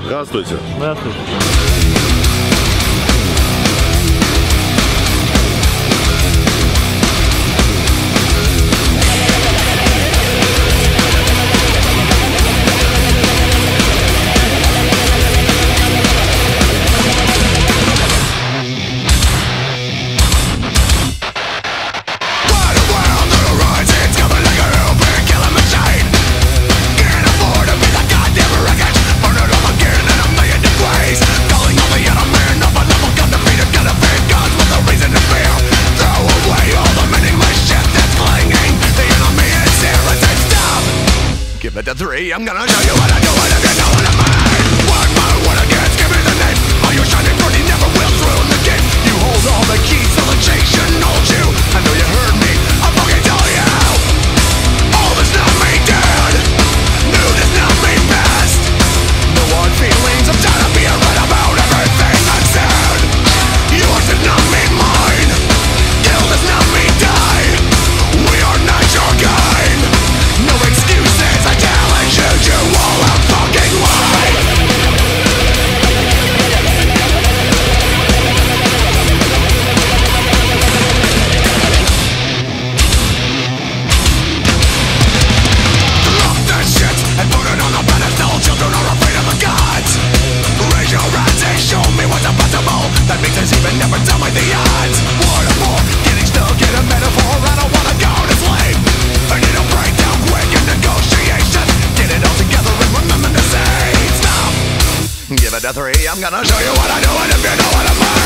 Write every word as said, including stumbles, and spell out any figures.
Здравствуйте. Здравствуйте. Give it a three, I'm gonna show you what I do, what I get, what I made. One more, one against, give me the name. All your shining fruity never will ruin the game. You hold all the keys, so the chain shouldn't hold you. I know you heard me, I'm fucking telling you. All is not made dead, new does not mean best. No hard feelings, I'm tired of being right about everything I said. Yours does not mean mine, kill does not mean die. We are not your kind, no excuses, I challenge you to all out fucking lie. Drop that shit and put it on the pedestal. Children are afraid of the gods. Raise your hands and show me what's impossible. That makes us even never tell me the odds. What a bore, getting stuck in a metaphor. I don't wanna go to sleep. I need a breakdown quick in negotiations. Get it all together and remember to say stop. Give it a three, I'm gonna show you what I do, and if you know what I'm